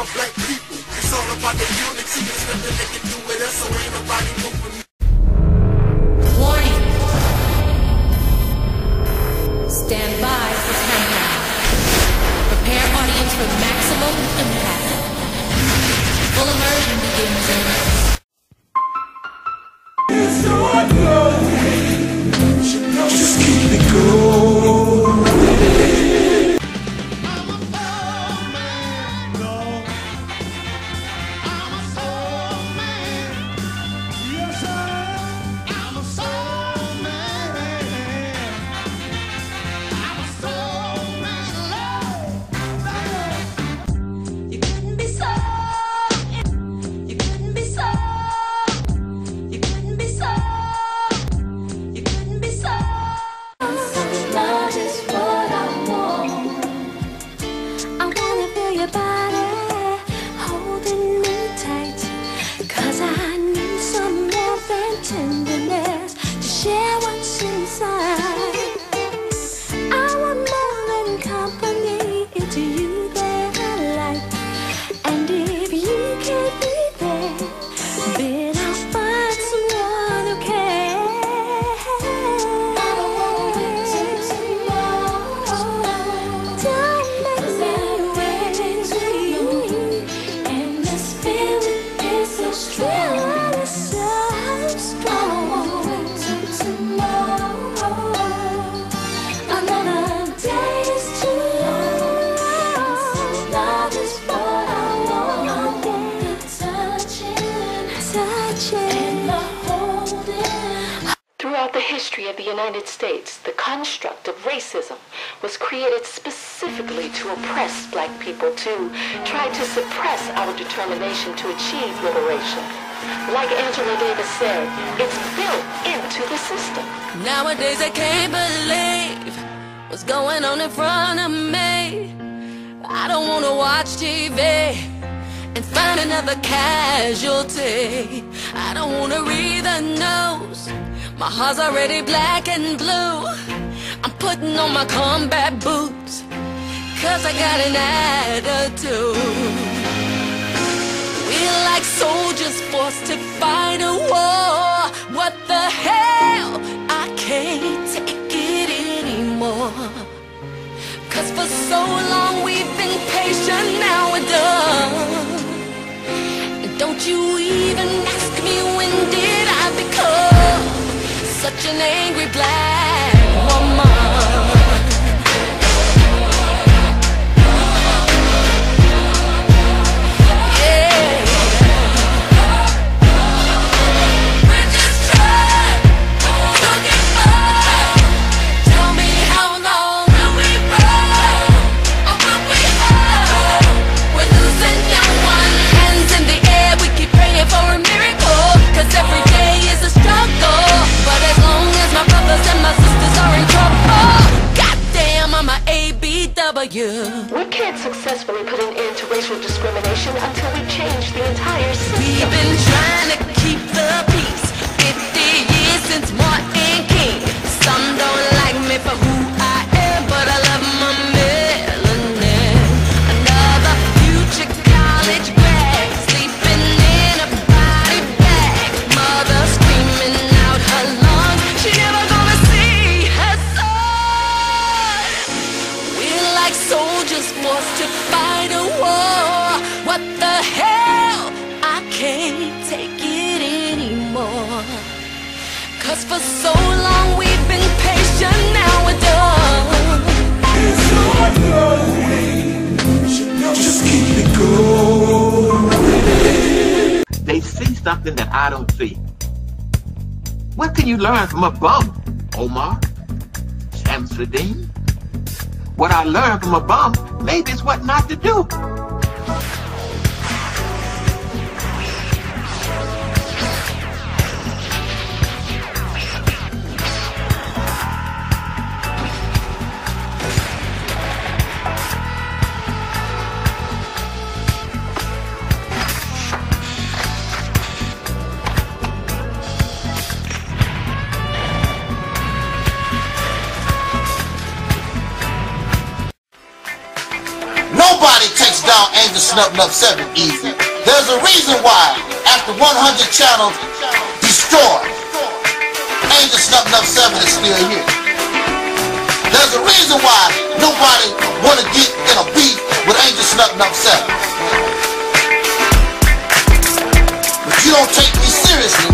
my black people. It's all about the unity. There's nothing they can do with us, so ain't nobody moving. Warning. Stand by for countdown. Prepare audience for maximum impact. Full immersion begins in... Just keep it going. Tenderness to share what's inside. I want more than company. It's you that I like, and if you can't be there, then I'll find someone who can. I don't wanna wait till tomorrow. Don't make me wait to you, and this feeling is so strong. Throughout the history of the United States, the construct of racism was created specifically to oppress black people, to try to suppress our determination to achieve liberation. Like Angela Davis said, it's built into the system. Nowadays I can't believe what's going on in front of me. I don't want to watch TV and find another casualty. I don't want to read the news. My heart's already black and blue. I'm putting on my combat boots, 'cause I got an attitude. We're like soldiers forced to fight a war. What the hell? I can't take it anymore. 'Cause for so long we've been patient, now we're done. And don't you even ask me when did I become such an angry black woman. We can't successfully put an end to racial discrimination until we change the entire system. We've been trying to keep the peace 50 years since Martin King. Some don't like me for who I am, but I love my melanin. Another future college grad sleeping in a body bag. Mother screaming out her lungs, she never gonna see her son. We're like soldiers forced to fight a war. What the hell? I can't take it anymore. 'Cause for so long we've been patient, now we're done. It's all going. Just keep it going. They see something that I don't see. What can you learn from a bum, Omar? Shamsuddin? What I learned from a bum, maybe it's what not to do. Nobody takes down Angel Snub Nub 7 easy. There's a reason why, after 100 channels destroyed, Angel Snub Nub 7 is still here. There's a reason why nobody want to get in a beef with Angel Snub Nub 7. But you don't take me seriously.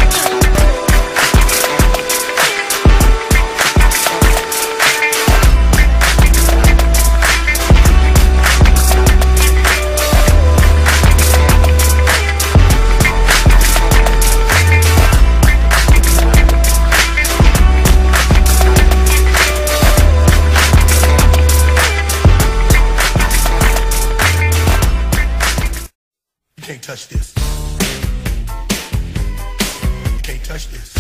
You can't touch this. You can't touch this.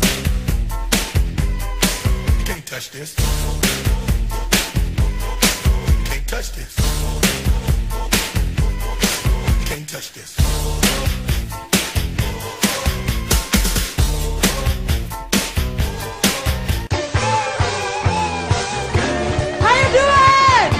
You can't touch this. You can't touch this. You can't touch this. How you doing?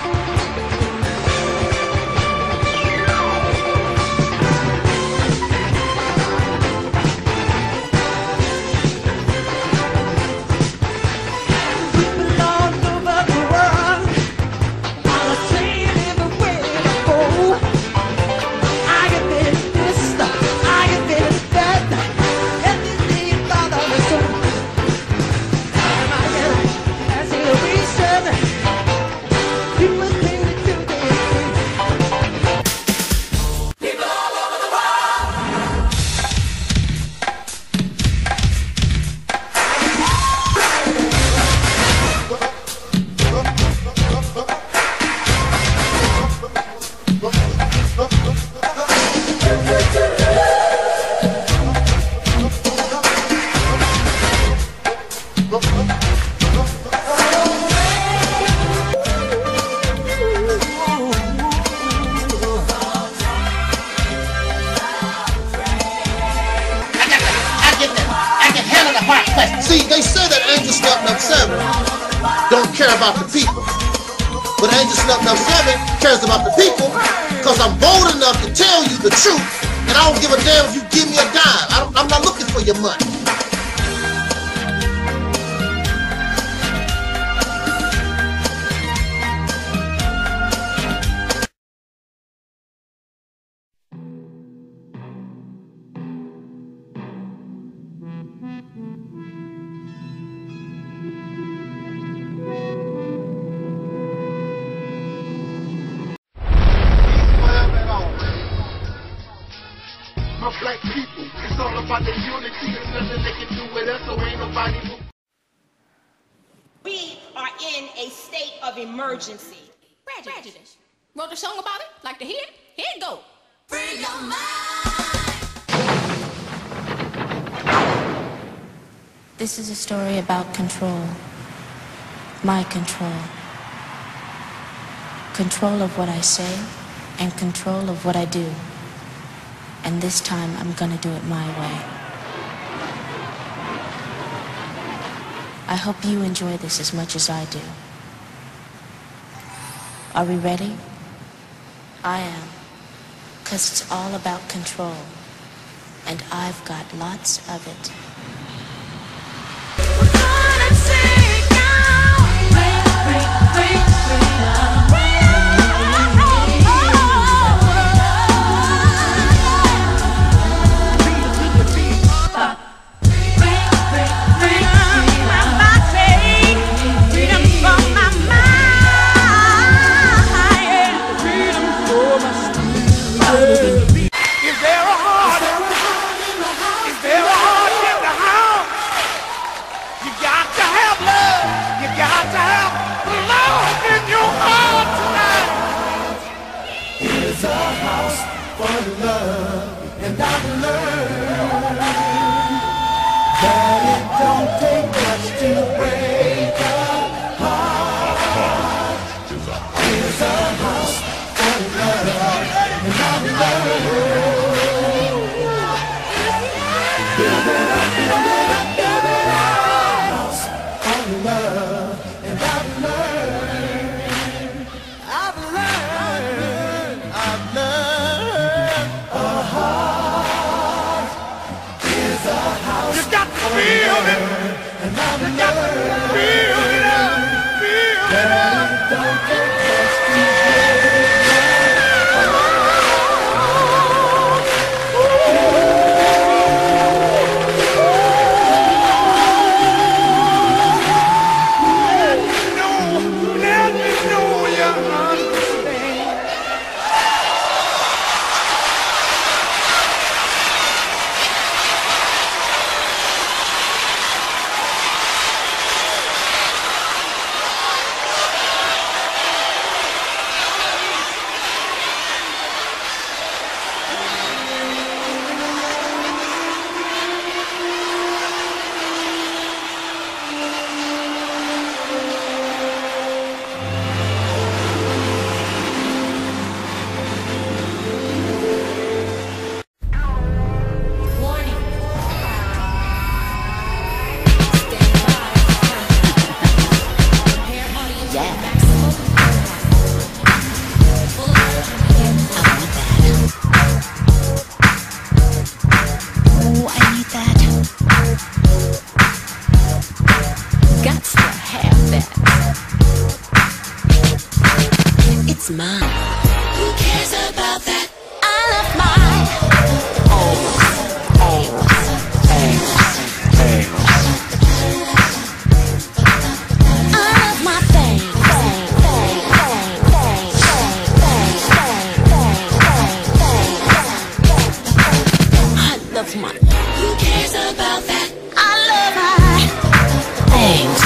People all over the world are saying everywhere I go. I get this, I get that. Everything bother me so. Time I get that's the reason people think they do this. I can handle the hard question. See, they say that Angel Snub Nub 7 don't care about the people. But Angel Snub Nub 7 cares about the people because I'm bold enough to tell you the truth, and I don't give a damn if you give me a dime. I'm not looking for your money. My black people, it's all about the unity. There's nothing they can do with us, so ain't nobody move. We are in a state of emergency. Prejudice. Wrote a song about it? Like to hear it? Here it go. Free your mind. This is a story about control. My control. Control of what I say and control of what I do. And this time I'm gonna do it my way. I hope you enjoy this as much as I do. Are we ready? I am. 'Cause it's all about control. And I've got lots of it. Is there a heart? Is there a heart in the loves mine. Who cares about that? I love mine. I love my thing. I love mine. Who cares about that? I love my things.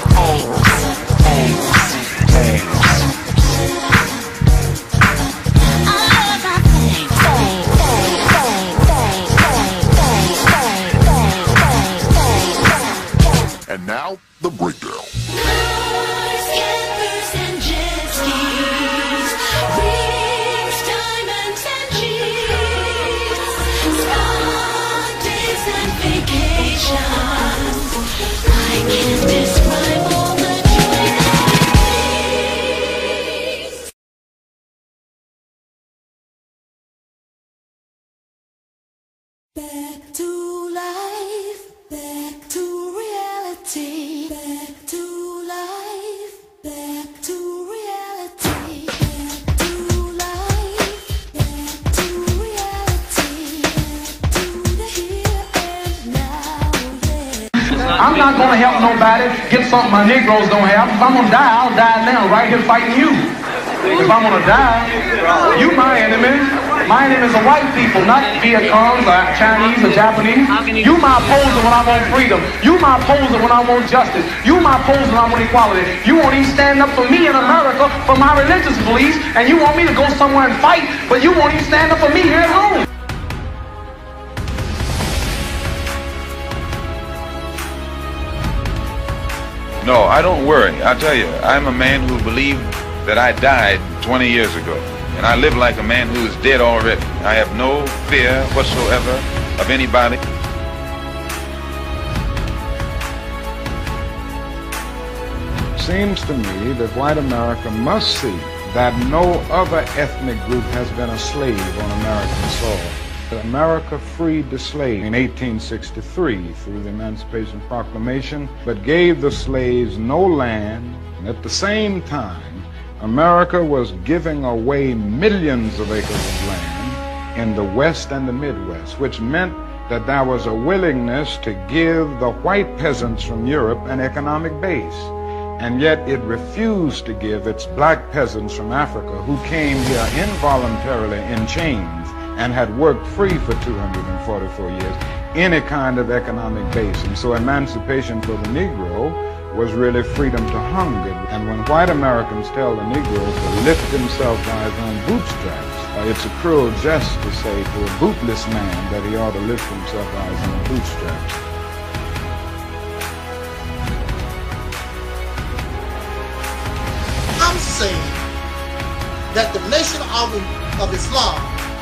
And now, the breakdown. Cars, campers, and jet skis, rings, diamonds, and G's, spa days and vacations. I can't describe all the joy that it brings. Back to life, back to reality, back to life, back to reality, back to life, back to reality, back to the here and now, yeah. I'm not gonna help nobody get something my Negroes don't have. If I'm gonna die, I'll die now, right here fighting you. If I'm gonna die, you my enemy. My enemy is the white people, not Viet Congs or Chinese or Japanese. You my opposer when I want freedom. You my opposer when I want justice. You my opposer when I want equality. You won't even stand up for me in America for my religious beliefs, and you want me to go somewhere and fight, but you won't even stand up for me here at home. No, I don't worry. I tell you, I'm a man who believed that I died 20 years ago. And I live like a man who is dead already. I have no fear whatsoever of anybody. Seems to me that white America must see that no other ethnic group has been a slave on American soil. America freed the slave in 1863 through the Emancipation Proclamation, but gave the slaves no land. And at the same time, America was giving away millions of acres of land in the West and the Midwest, which meant that there was a willingness to give the white peasants from Europe an economic base. And yet it refused to give its black peasants from Africa, who came here involuntarily in chains and had worked free for 244 years, any kind of economic base. And so emancipation for the Negro was really freedom to hunger. And when white Americans tell the Negroes to lift himself by his own bootstraps, it's a cruel jest to say to a bootless man that he ought to lift himself by his own bootstraps. I'm saying that the nation of Islam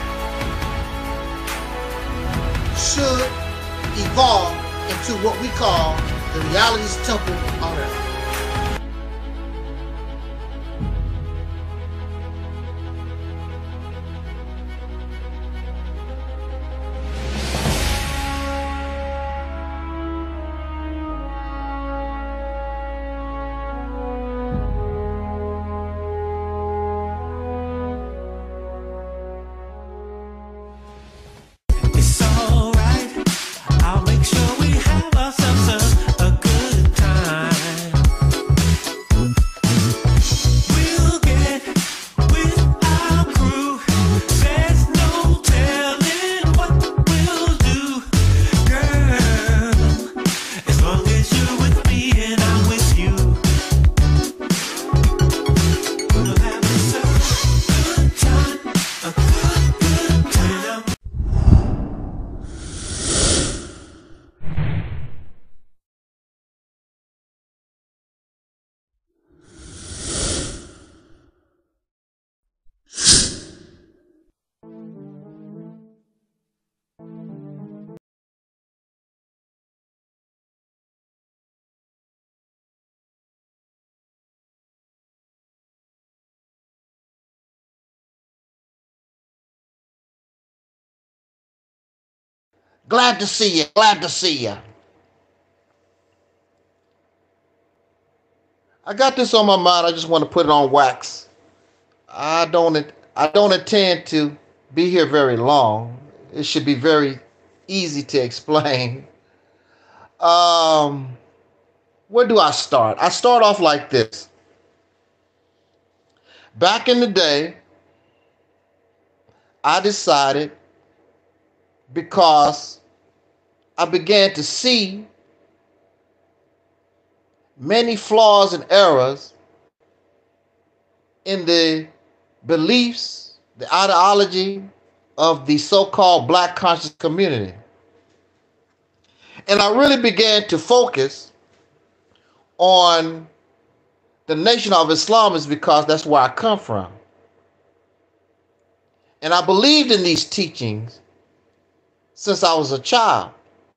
should evolve into what we call the reality's temple on earth. It's alright. I'll make sure we have ourselves a good time. We'll get with our crew. There's no telling what we'll do, girl. As long as you're with me and I'm with you, we'll have ourselves a good time, a good time. Glad to see you. Glad to see you. I got this on my mind. I just want to put it on wax. I don't intend to be here very long. It should be very easy to explain. Where do I start? I start off like this. Back in the day, I decided, because I began to see many flaws and errors in the beliefs, the ideology of the so-called black conscious community. And I really began to focus on the Nation of Islam, is because that's where I come from. And I believed in these teachings since I was a child.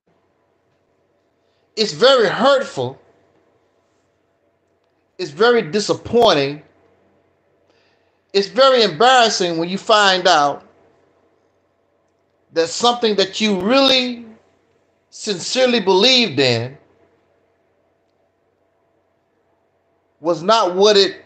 It's very hurtful. It's very disappointing. It's very embarrassing when you find out that something that you really sincerely believed in was not what it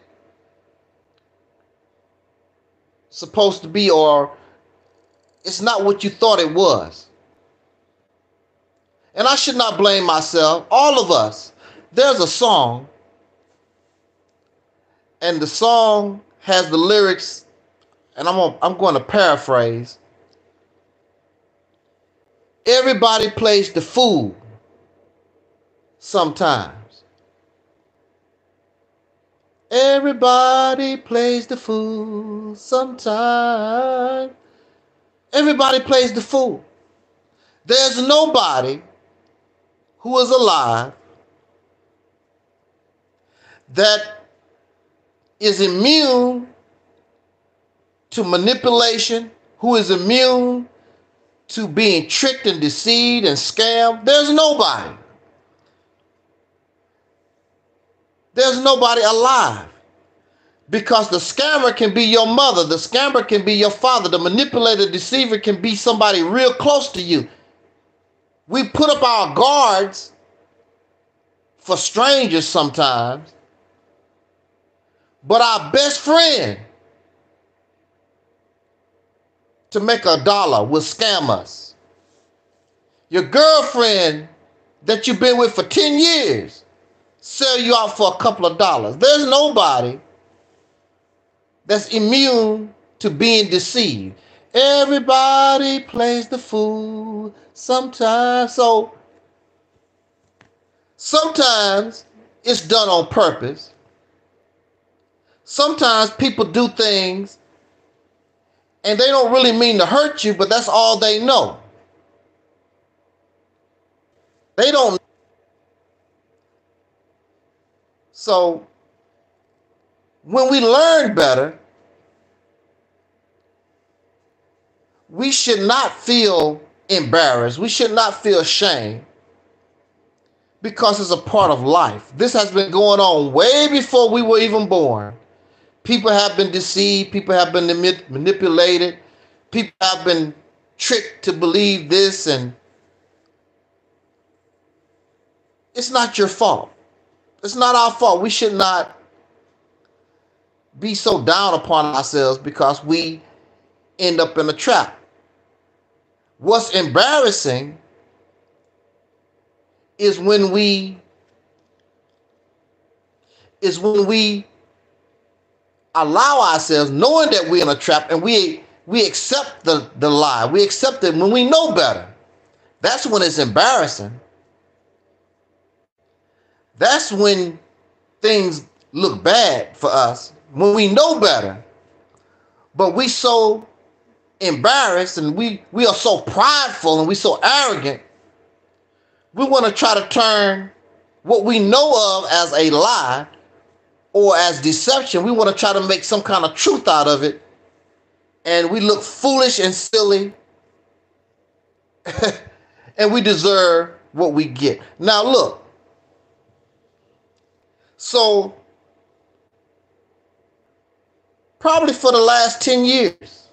supposed to be, or it's not what you thought it was. And I should not blame myself. All of us. There's a song, and the song has the lyrics, and I'm going to paraphrase. Everybody plays the fool sometimes. Everybody plays the fool sometimes. Everybody plays the fool. There's nobody who is alive that is immune to manipulation, who is immune to being tricked and deceived and scammed. There's nobody. There's nobody alive, because the scammer can be your mother, the scammer can be your father, the manipulator, deceiver can be somebody real close to you. We put up our guards for strangers sometimes, but our best friend to make $1 will scam us. Your girlfriend that you've been with for 10 years sell you out for a couple of dollars. There's nobody that's immune to being deceived. Everybody plays the fool sometimes. So sometimes it's done on purpose. Sometimes people do things and they don't really mean to hurt you, but that's all they know. They don't. So when we learn better, we should not feel embarrassed. We should not feel shame, because it's a part of life. This has been going on way before we were even born. People have been deceived. People have been manipulated. People have been tricked to believe this, and it's not your fault. It's not our fault. We should not be so down upon ourselves because we end up in a trap. What's embarrassing is when we allow ourselves, knowing that we're in a trap, and we accept the lie. We accept it when we know better. That's when it's embarrassing. That's when things look bad for us, when we know better. But we so embarrassed, and we are so prideful, and we so arrogant. We want to try to turn what we know of as a lie or as deception. We want to try to make some kind of truth out of it. And we look foolish and silly. And we deserve what we get. Now look. So probably for the last 10 years,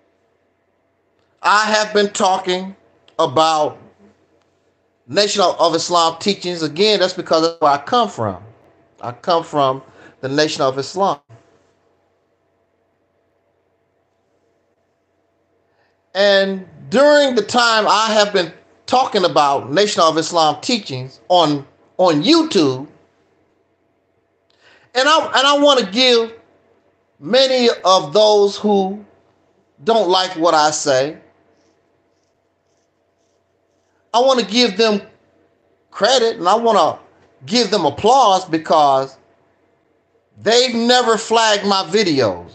I have been talking about Nation of Islam teachings. Again, that's because that's where I come from. I come from the Nation of Islam. And during the time I have been talking about Nation of Islam teachings on YouTube, and I want to give many of those who don't like what I say, I want to give them credit and I want to give them applause because they've never flagged my videos.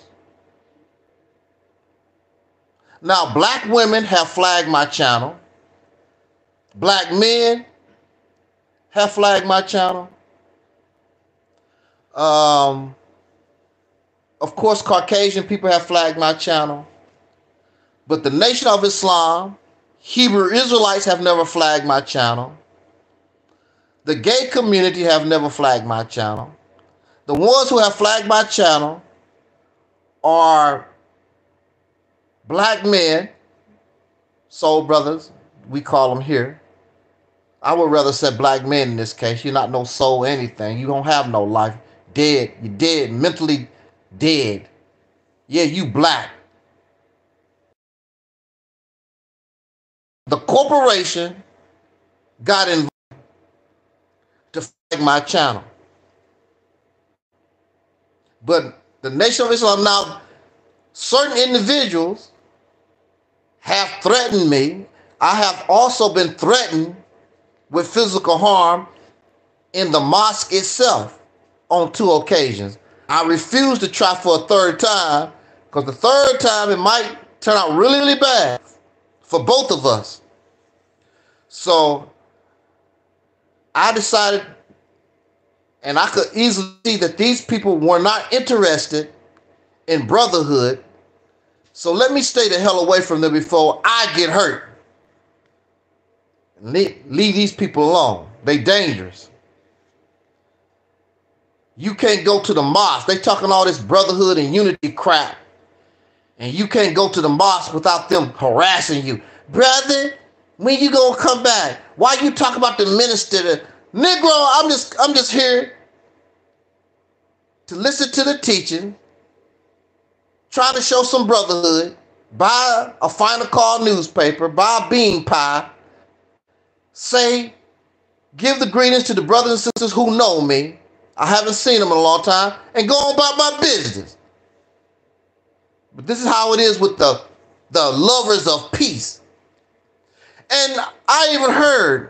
Now, black women have flagged my channel. Black men have flagged my channel. Of course, Caucasian people have flagged my channel. But the Nation of Islam, Hebrew Israelites have never flagged my channel. The gay community have never flagged my channel. The ones who have flagged my channel are black men, soul brothers, we call them here. I would rather say black men in this case. You're not no soul anything. You don't have no life. Dead. You're dead. Mentally dead. Yeah, you black. The corporation got involved to flag my channel. But the Nation of Islam, now, certain individuals have threatened me. I have also been threatened with physical harm in the mosque itself on 2 occasions. I refuse to try for a third time because the third time it might turn out really, really bad for both of us. So I decided, and I could easily see that these people were not interested in brotherhood. So let me stay the hell away from them before I get hurt. Leave these people alone. They dangerous. You can't go to the mosque. They talking all this brotherhood and unity crap. And you can't go to the mosque without them harassing you. Brother, when you gonna come back? Why you talk about the minister? Negro, I'm just here to listen to the teaching, try to show some brotherhood, buy a Final Call newspaper, buy a bean pie, say, give the greetings to the brothers and sisters who know me. I haven't seen them in a long time, and go on about my business. But this is how it is with the lovers of peace. And I even heard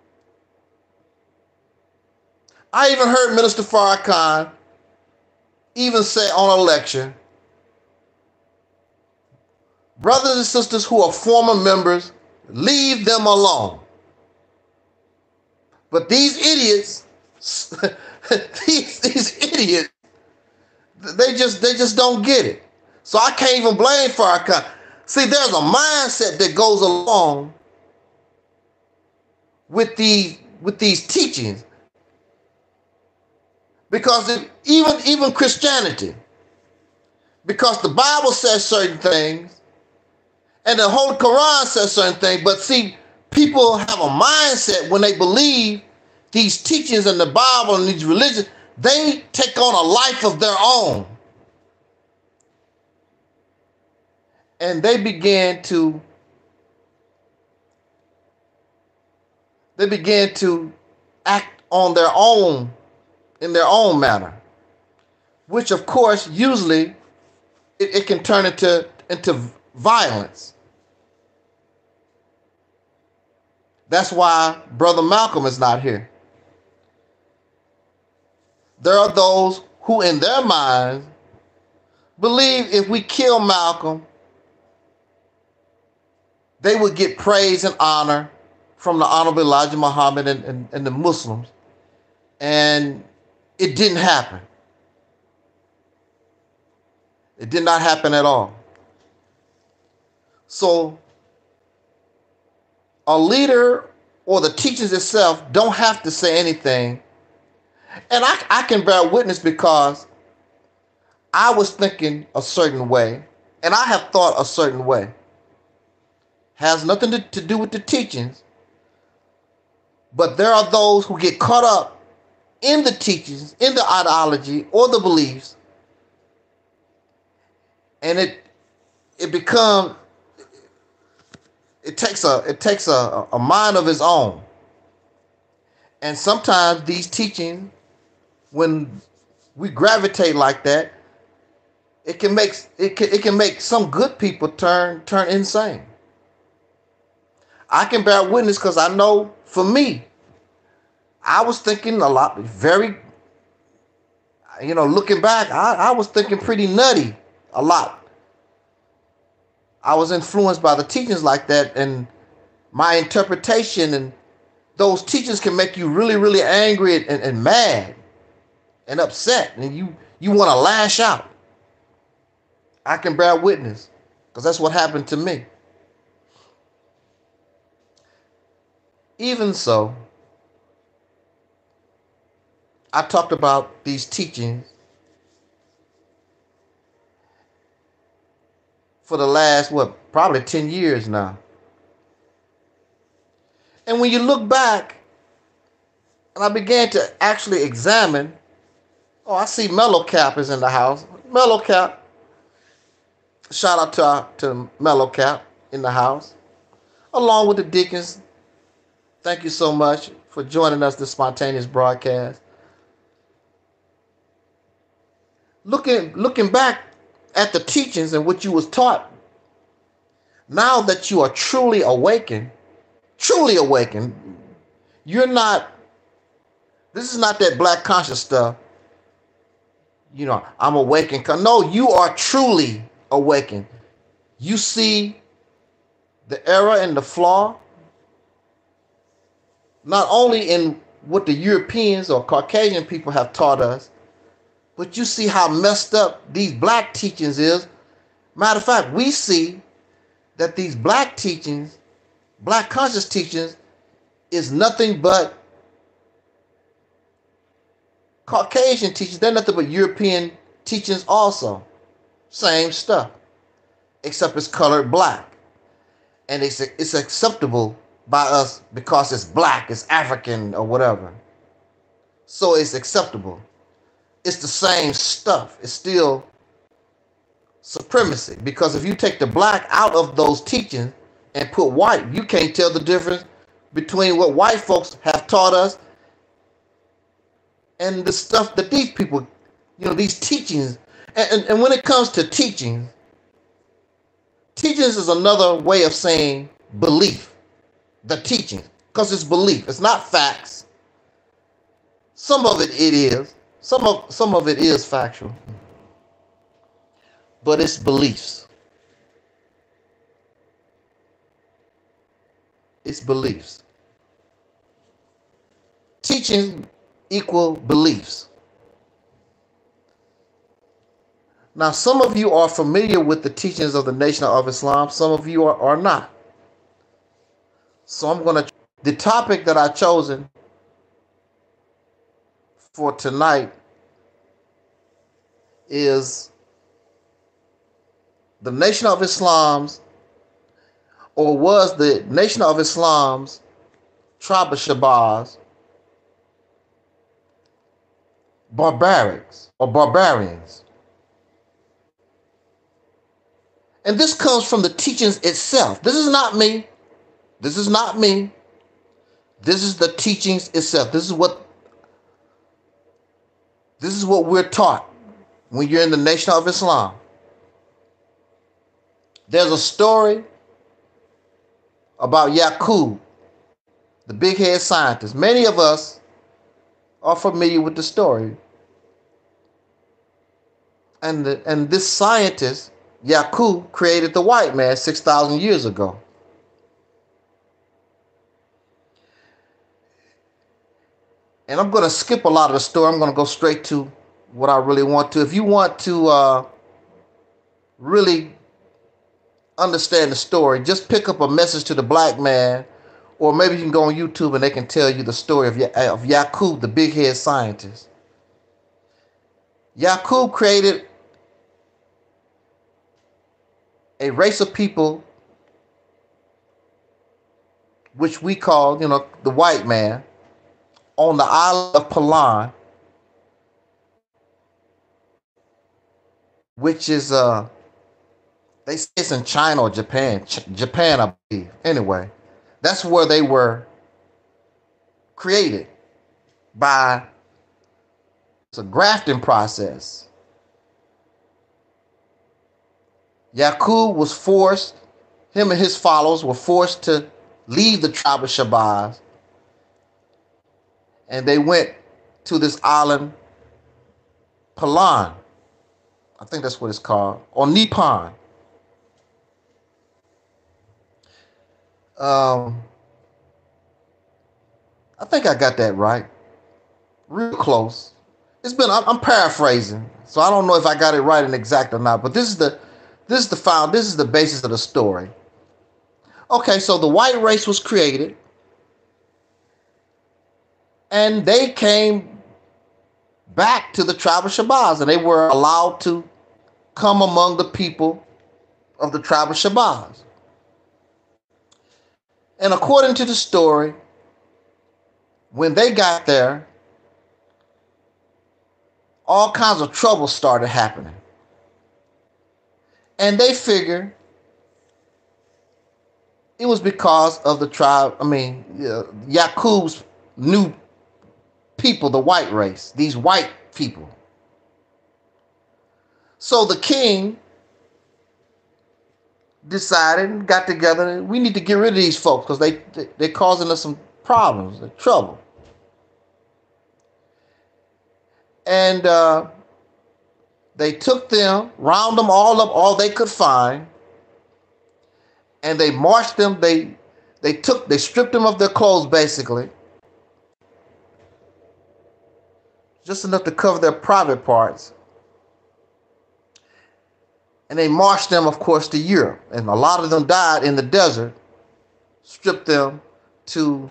Minister Farrakhan even say on a lecture, brothers and sisters who are former members, leave them alone. But these idiots, these idiots, they just don't get it. So I can't even blame Farrakhan. See, there's a mindset that goes along with these teachings. Because even Christianity, because the Bible says certain things, and the Holy Quran says certain things, but see, people have a mindset when they believe these teachings in the Bible and these religions, they take on a life of their own. And they begin to act on their own, in their own manner, which of course usually it can turn into violence. That's why Brother Malcolm is not here. There are those who in their minds believe if we kill Malcolm, they would get praise and honor from the Honorable Elijah Muhammad and the Muslims. And it didn't happen. It did not happen at all. So a leader or the teachings itself don't have to say anything. And I can bear witness because I was thinking a certain way and I have thought a certain way. Has nothing to do with the teachings. But there are those who get caught up in the teachings, in the ideology or the beliefs. And it becomes, it takes a mind of its own. And sometimes these teachings, when we gravitate like that, it can make some good people turn insane. I can bear witness because I know for me, I was thinking a lot, very, looking back, I was thinking pretty nutty a lot. I was influenced by the teachings like that, and my interpretation, and those teachings can make you really, really angry and mad and upset, and you want to lash out. I can bear witness because that's what happened to me. Even so, I talked about these teachings for the last, probably 10 years now. And when you look back, and I began to actually examine, I see Mellow Cap is in the house. Mellow Cap. Shout out to Mellow Cap in the house, along with the Deacons. Thank you so much for joining us this spontaneous broadcast. Looking back at the teachings and what you was taught, now that you are truly awakened, you're not, this is not that black conscious stuff. I'm awakened. No, you are truly awakened. You see the error and the flaw, not only in what the Europeans or Caucasian people have taught us, but you see how messed up these black teachings is. Matter of fact, we see that these black teachings, black conscious teachings, is nothing but Caucasian teachings. They're nothing but European teachings also. Same stuff, except it's colored black. And it's acceptable by us because it's black, it's African or whatever. So it's acceptable. It's the same stuff. It's still supremacy. Because if you take the black out of those teachings and put white, you can't tell the difference between what white folks have taught us and the stuff that these people, these teachings. And when it comes to teachings is another way of saying belief. The teaching, because it's belief. It's not facts. Some of it is. Some of it is factual. But it's beliefs. It's beliefs. Teaching equal beliefs. Now, some of you are familiar with the teachings of the Nation of Islam. Some of you are not. So the topic that I've chosen for tonight is the Nation of Islam's, or was the Nation of Islam's tribe of Shabazz barbarics or barbarians? And this comes from the teachings itself. This is not me. This is not me. This is the teachings itself. This is what we're taught when you're in the Nation of Islam. There's a story about Yaqub, the big head scientist. Many of us are familiar with the story. And this scientist, Yaqub, created the white man 6,000 years ago. And I'm going to skip a lot of the story. I'm going to go straight to what I really want to. If you want to really understand the story, just pick up a message to the black man, or maybe you can go on YouTube and they can tell you the story of Yaqub, the big head scientist. Yaqub created a race of people which we call, the white man, on the island of Palan, which is they They say it's in China or Japan. Japan, I believe. Anyway, that's where they were created by it's a grafting process. Yaqub was forced, him and his followers were forced to leave the tribe of Shabazz, and they went to this island, Palan. I think that's what it's called, or Nippon. I think I got that right. Real close. I'm paraphrasing, so I don't know if I got it right and exact or not, but this is the basis of the story. Okay, so the white race was created, and they came back to the tribe of Shabazz, and they were allowed to come among the people of the tribe of Shabazz. And according to the story, when they got there, all kinds of trouble started happening. And they figured it was because of the tribe, Yaqub's new people, the white race, these white people. So the king decided, got together, we need to get rid of these folks because they're causing us some problems and trouble. And they took them, round them all up, all they could find, and they marched them. They stripped them of their clothes, basically, just enough to cover their private parts. And they marched them, of course, to Europe. And a lot of them died in the desert, stripped them to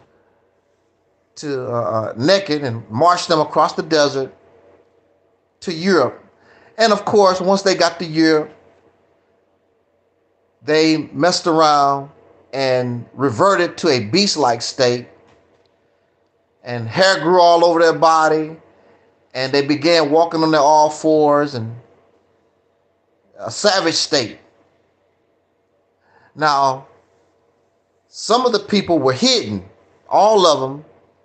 naked and marched them across the desert to Europe. And of course, once they got to Europe, they messed around and reverted to a beast-like state, and hair grew all over their body, and they began walking on their all fours and a savage state. Now, some of the people were hidden, all of them.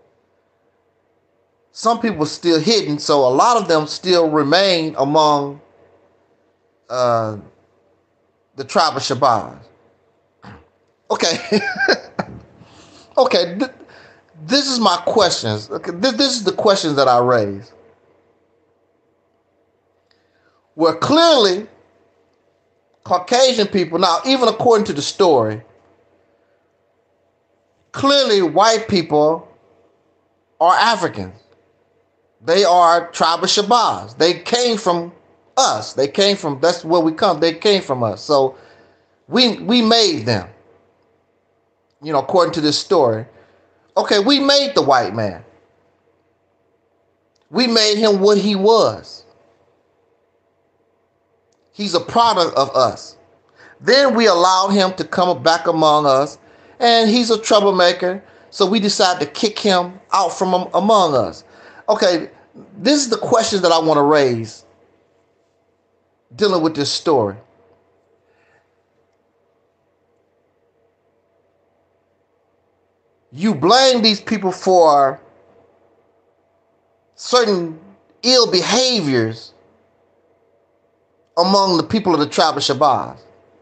Some people were still hidden, so a lot of them still remain among the tribe of Shabazz. Okay. Okay, this is my questions. Okay, this is the questions that I raise. Where clearly Caucasian people, now even according to the story, clearly white people are Africans. They are tribe of Shabazz. They came from us. That's where we come. They came from us. So we made them. You know, according to this story. Okay, we made the white man. We made him what he was. He's a product of us. Then we allowed him to come back among us, and he's a troublemaker, so we decided to kick him out from among us. Okay, this is the question that I want to raise dealing with this story. You blame these people for certain ill behaviors among the people of the tribe of Shabazz.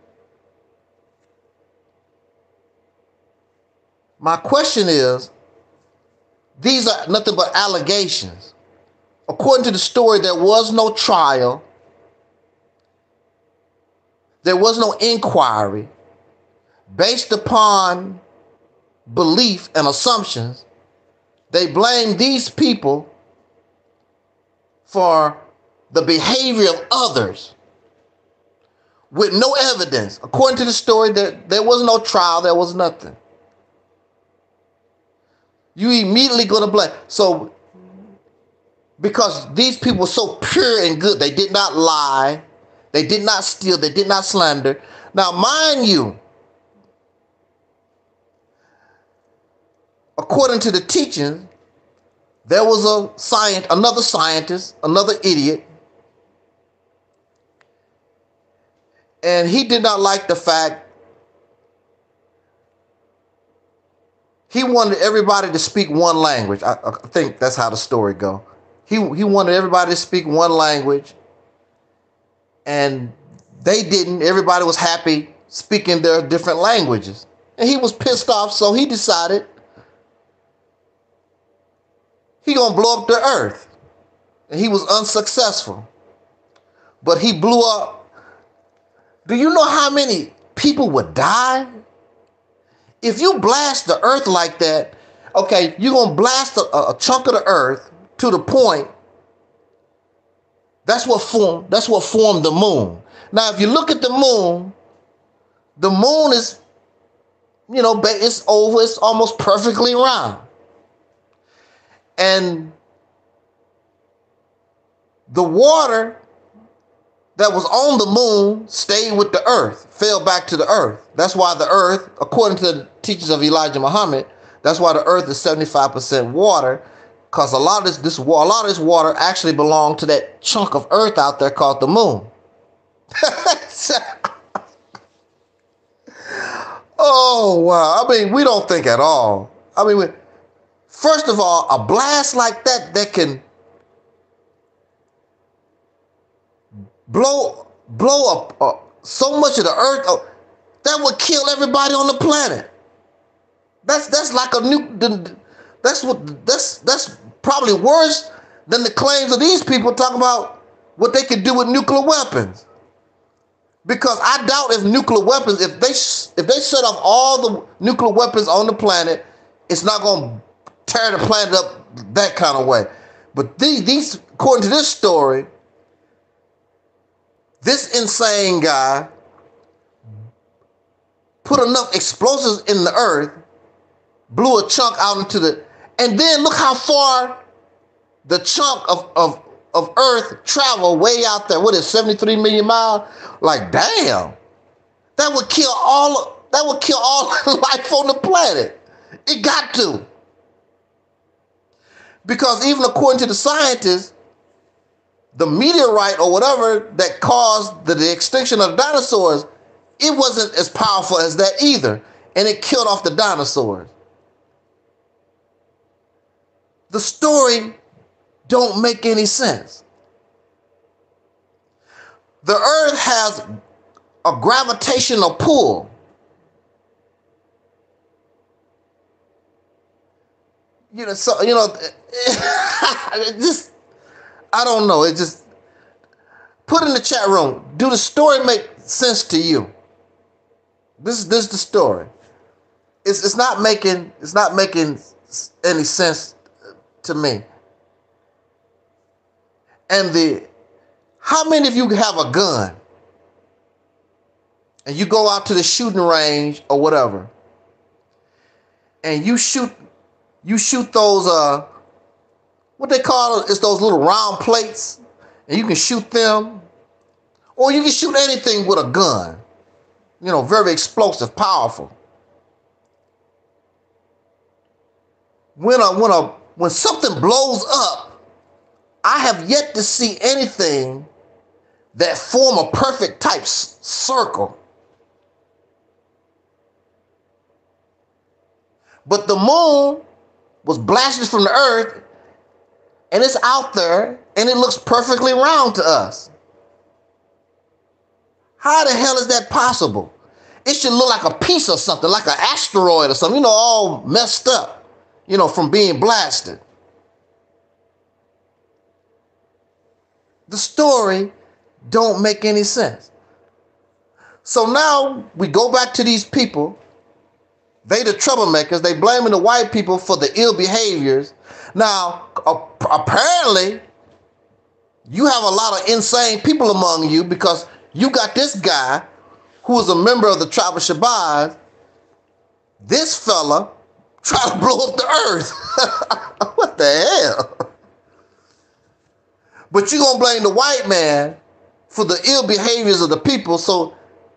My question is, these are nothing but allegations. According to the story, there was no trial. There was no inquiry. Based upon belief and assumptions, they blame these people for the behavior of others with no evidence. According to the story, there was no trial, there was nothing. You immediately go to blame. So, because these people were so pure and good, they did not lie, they did not steal, they did not slander. Now, mind you, according to the teaching, there was another scientist, another idiot, And he did not like the fact he wanted everybody to speak one language. I think that's how the story goes. He wanted everybody to speak one language, and they didn't. Everybody was happy speaking their different languages. And he was pissed off, so he decided he gonna blow up the earth. And he was unsuccessful. But he blew up. Do you know how many people would die? If you blast the earth like that, okay, you're gonna blast a chunk of the earth to the point. That's what formed the moon. Now, if you look at the moon is, it's oval, it's almost perfectly round. And the water that was on the moon stayed with the earth, fell back to the earth. That's why the earth, according to the teachings of Elijah Muhammad, that's why the earth is 75% water, because a lot of this water actually belonged to that chunk of earth out there called the moon. Oh, wow. I mean, we don't think at all. I mean, first of all, a blast like that can blow up so much of the earth that would kill everybody on the planet. That's like a nuke. That's probably worse than the claims of these people talking about what they could do with nuclear weapons. Because I doubt if nuclear weapons, if they shut off all the nuclear weapons on the planet, it's not going to tear the planet up that kind of way. But these, according to this story, this insane guy put enough explosives in the earth, blew a chunk out into the, and then look how far the chunk of earth traveled way out there. What is 73 million miles? Like, damn, that would kill all life on the planet. It got to. Because even according to the scientists, the meteorite or whatever that caused the extinction of the dinosaurs, it wasn't as powerful as that either. And it killed off the dinosaurs. The story don't make any sense. The earth has a gravitational pull. Just, I don't know. It just, put in the chat room, do the story make sense to you? This is the story. It's not making any sense to me. And how many of you have a gun and you go out to the shooting range or whatever and you shoot those what they call it is those little round plates, and you can shoot them, or you can shoot anything with a gun, very explosive, powerful. When something blows up, I have yet to see anything that form a perfect type circle. But the moon was blasted from the earth, and it's out there, and it looks perfectly round to us. How the hell is that possible? It should look like a piece of something, like an asteroid or something, all messed up, from being blasted. The story don't make any sense. So now we go back to these people. They the troublemakers. They blaming the white people for the ill behaviors. Now, apparently, you have a lot of insane people among you, because you got this guy who is a member of the tribe of Shabazz. This fella tried to blow up the earth. What the hell? But you're going to blame the white man for the ill behaviors of the people. So,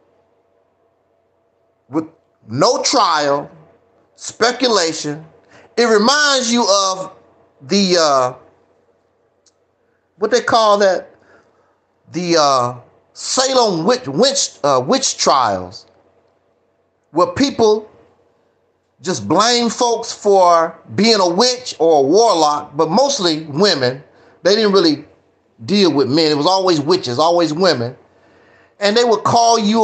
with no trial, speculation, it reminds you of the, what they call that? The Salem witch trials, where people just blame folks for being a witch or a warlock, but mostly women. They didn't really deal with men. It was always witches, always women. And they would call you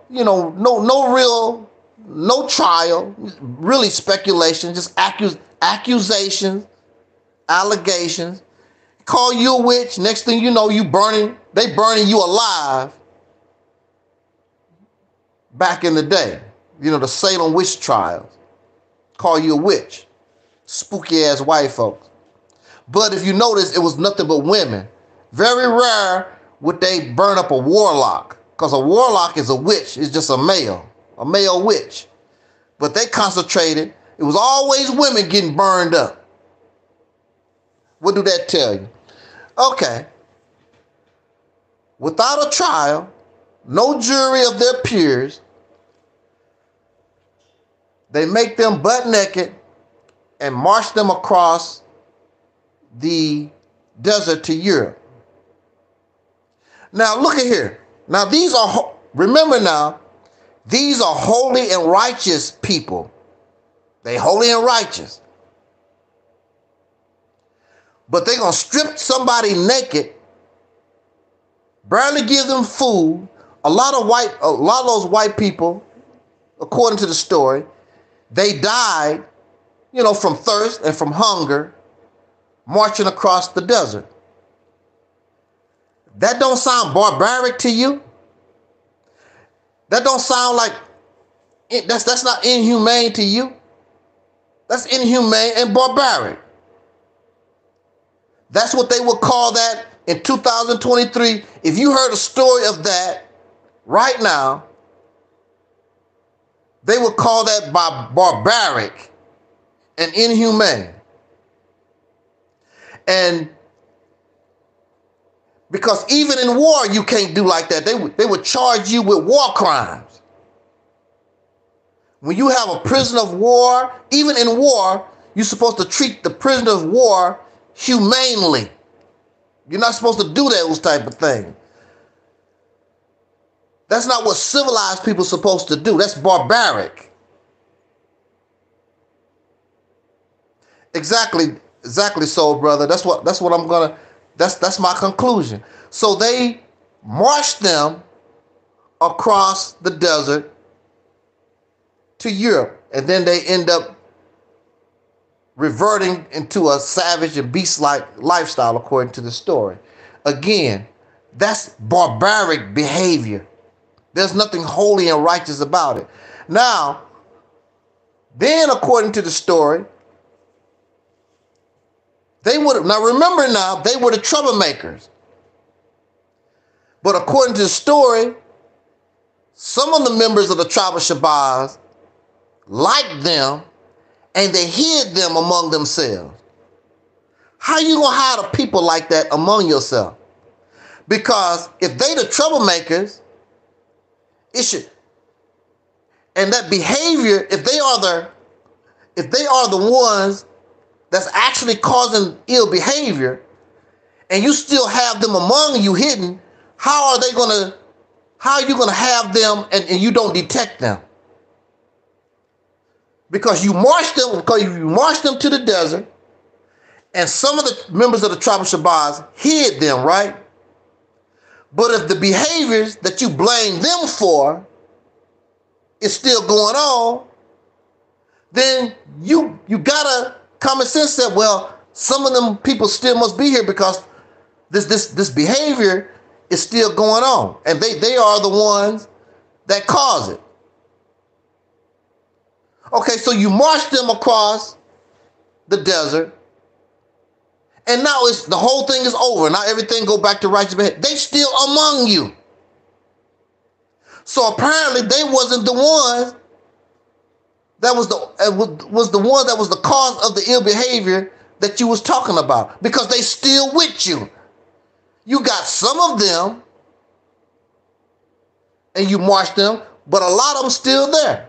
no trial, really speculation, just accusations, allegations. Call you a witch. Next thing you know, they burning you alive. Back in the day, the Salem witch trials. Call you a witch. Spooky ass white folks. But if you notice, it was nothing but women. Very rare would they burn up a warlock, because a warlock is a witch. It's just a male witch. But they concentrated. It was always women getting burned up. What do that tell you? Okay. Without a trial, no jury of their peers, they make them butt naked and march them across the desert to Europe. Now look at here. Now remember now, these are holy and righteous people. They holy and righteous. But they're going to strip somebody naked, barely give them food. A lot of those white people, according to the story, they died, from thirst and from hunger, marching across the desert. That don't sound barbaric to you? That don't sound like that's not inhumane to you? That's inhumane and barbaric. That's what they would call that in 2023. If you heard a story of that right now, they would call that barbaric and inhumane. And because even in war, you can't do like that. They would charge you with war crimes. When you have a prisoner of war, even in war, you're supposed to treat the prisoner of war humanely. You're not supposed to do those type of things. That's not what civilized people are supposed to do. That's barbaric. Exactly, soul brother. That's my conclusion. So they marched them across the desert to Europe, and then they end up reverting into a savage and beast-like lifestyle, according to the story. Again, that's barbaric behavior. There's nothing holy and righteous about it. Now, then according to the story, they were the troublemakers. But according to the story, some of the members of the tribe of Shabazz liked them and they hid them among themselves. How you gonna hide a people like that among yourself? Because if they the troublemakers, and that behavior, if they are the ones that's actually causing ill behavior, and you still have them among you hidden, how are you gonna have them and you don't detect them? Because you marched them to the desert, and some of the members of the tribe of Shabazz hid them, right? But if the behaviors that you blame them for is still going on, then you gotta common sense that, well, some of them people still must be here because this behavior is still going on, and they are the ones that cause it. Okay, so you march them across the desert, and now the whole thing is over. Now everything go back to righteous behavior. They still among you. So apparently they wasn't the ones that was the one that was the cause of the ill behavior that you was talking about, because they still with you. You got some of them and you marched them, but a lot of them still there.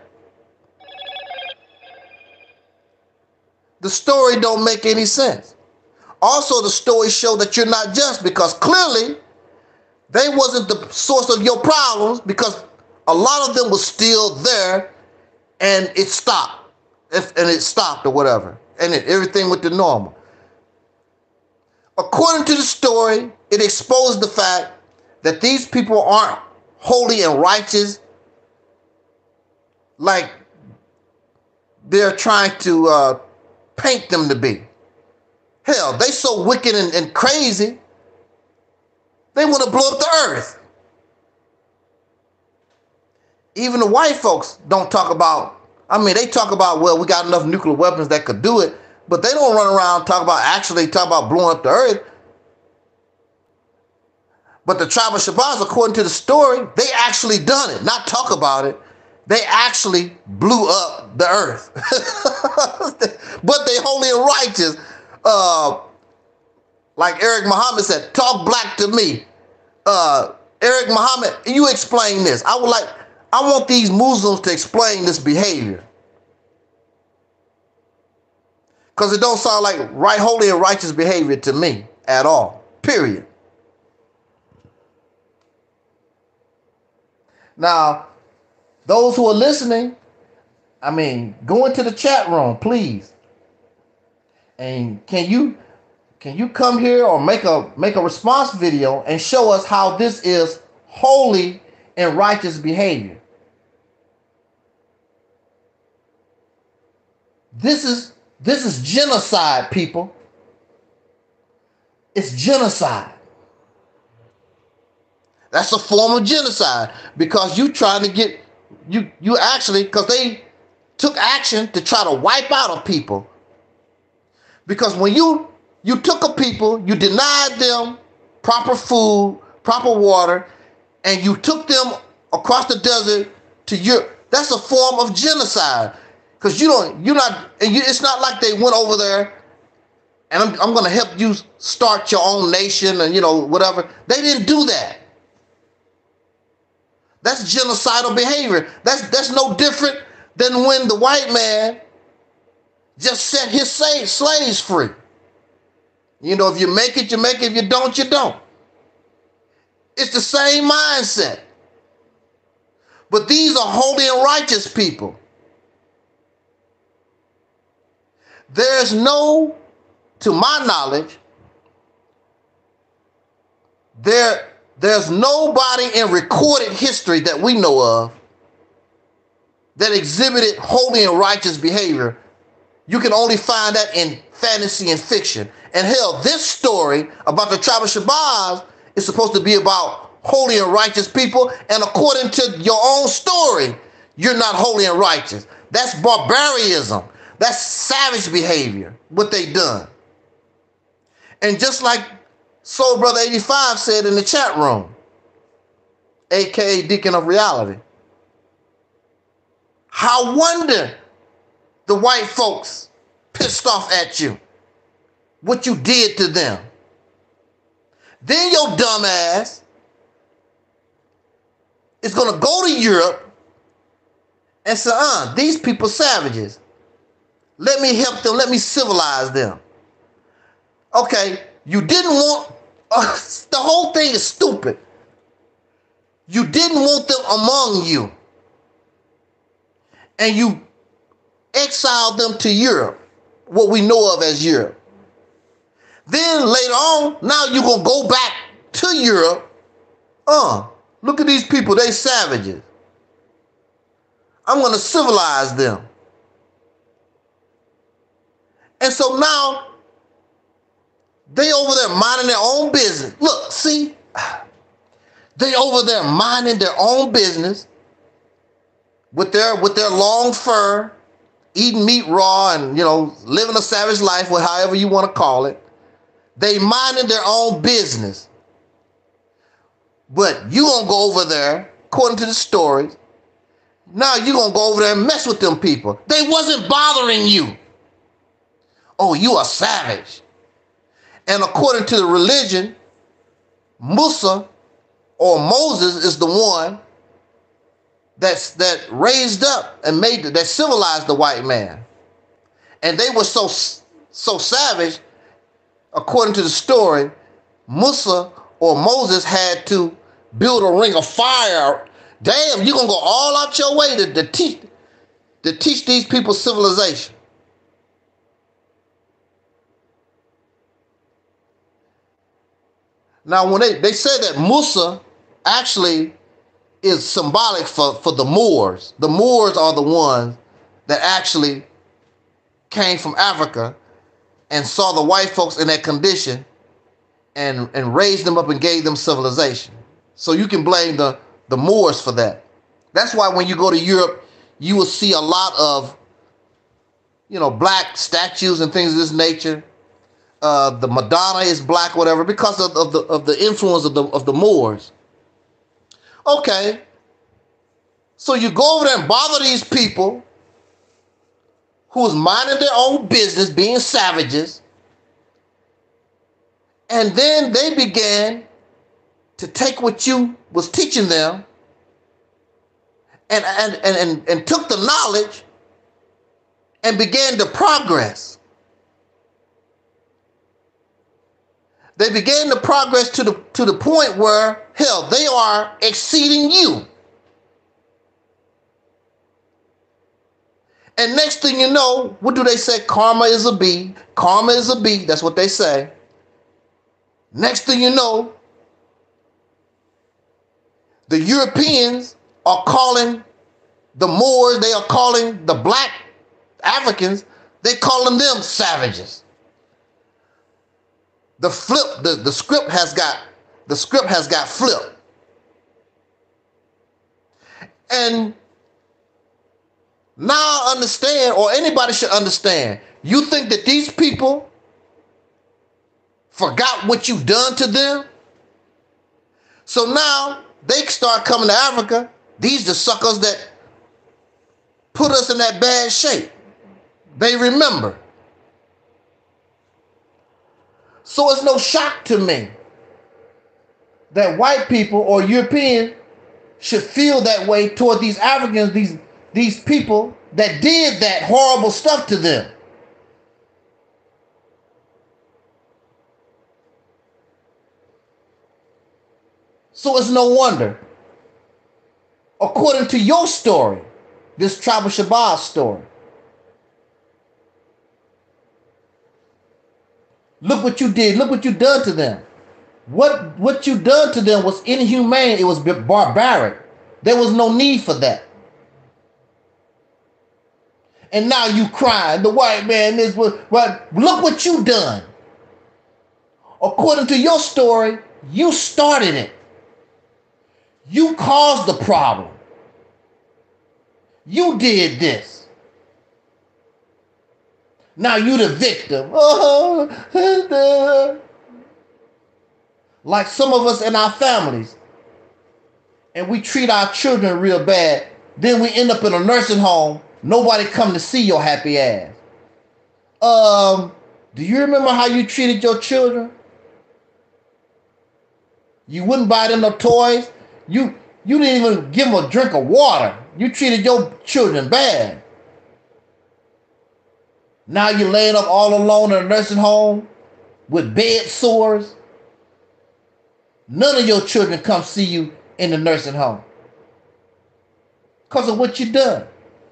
The story don't make any sense. Also, the story show that you're not just, because clearly They wasn't the source of your problems because a lot of them was still there and it stopped. And it stopped or whatever. And everything went to normal. According to the story, it exposed the fact that these people aren't holy and righteous like they're trying to paint them to be. Hell, they so wicked and crazy, they want to blow up the earth. Even the white folks don't talk about, they talk about, well, we got enough nuclear weapons that could do it, but they don't run around talk about blowing up the earth. But the tribe of Shabazz, according to the story, they actually done it, not talk about it. They actually blew up the earth. But they holy and righteous. Like Eric Muhammad said, talk black to me. Eric Muhammad, you explain this. I want these Muslims to explain this behavior. Because it don't sound like right, holy and righteous behavior to me at all. Period. Now, those who are listening, go into the chat room, please. And can you come here or make a response video and show us how this is holy and righteous behavior? This is genocide, people. It's genocide. That's a form of genocide because you trying to get you actually, because they took action to try to wipe out a people. Because when you took a people, you denied them proper food, proper water, and you took them across the desert to Europe. That's a form of genocide. Because it's not like they went over there and I'm going to help you start your own nation and whatever. They didn't do that. That's genocidal behavior. That's no different than when the white man just set his slaves free. If you make it, you make it. If you don't, you don't. It's the same mindset. But these are holy and righteous people. There's to my knowledge, there's nobody in recorded history that we know of that exhibited holy and righteous behavior. You can only find that in fantasy and fiction. And hell, this story about the tribe of Shabazz is supposed to be about holy and righteous people. And according to your own story, you're not holy and righteous. That's barbarism. That's savage behavior, what they done. And just like Soul Brother 85 said in the chat room, aka Deacon of Reality, how wonder the white folks pissed off at you, what you did to them. Then your dumb ass is going to go to Europe and say, these people savages. Let me help them. Let me civilize them. Okay, you didn't want, the whole thing is stupid. You didn't want them among you. And you exiled them to Europe, what we know of as Europe. Then later on, now you're going to go back to Europe. Look at these people, they savages. I'm going to civilize them. And so now, they over there minding their own business. Look, see, they over there minding their own business with their long fur, eating meat raw and, living a savage life, or however you want to call it. They minding their own business. But you gonna go over there, according to the stories, now you gonna go over there and mess with them people. They wasn't bothering you. Oh, you are savage. And according to the religion, Musa or Moses is the one that raised up and that civilized the white man. And they were so savage, according to the story, Musa or Moses had to build a ring of fire. Damn, you're going to go all out your way to teach these people civilization. Now, when they say that Musa actually is symbolic for the Moors. The Moors are the ones that actually came from Africa and saw the white folks in that condition and raised them up and gave them civilization. So you can blame the Moors for that. That's why when you go to Europe, you will see a lot of, black statues and things of this nature. The Madonna is black, whatever, because of the influence of the Moors. Okay, so you go over there and bother these people who was minding their own business, being savages, and then they began to take what you was teaching them and took the knowledge and began to progress. They began to progress to the point where, hell, they are exceeding you. And next thing you know, what do they say? Karma is a bee. Karma is a bee. That's what they say. Next thing you know, the Europeans are calling the Moors, they are calling the black Africans, they're calling them savages. The script has got flipped. And now I understand, or anybody should understand, you think that these people forgot what you've done to them? So now they start coming to Africa. These the suckers that put us in that bad shape. They remember. So it's no shock to me that white people or Europeans should feel that way toward these Africans, these people that did that horrible stuff to them. So it's no wonder, according to your story, this Tribal Shabazz story, look what you did. Look what you done to them. What you done to them was inhumane. It was barbaric. There was no need for that. And now you crying. The white man is what? Look what you done. According to your story, you started it. You caused the problem. You did this. Now you the victim. Like some of us in our families. And we treat our children real bad. Then we end up in a nursing home. Nobody come to see your happy ass. Do you remember how you treated your children? You wouldn't buy them no toys. You didn't even give them a drink of water. You treated your children bad. Now you're laying up all alone in a nursing home with bed sores. None of your children come see you in the nursing home because of what you done.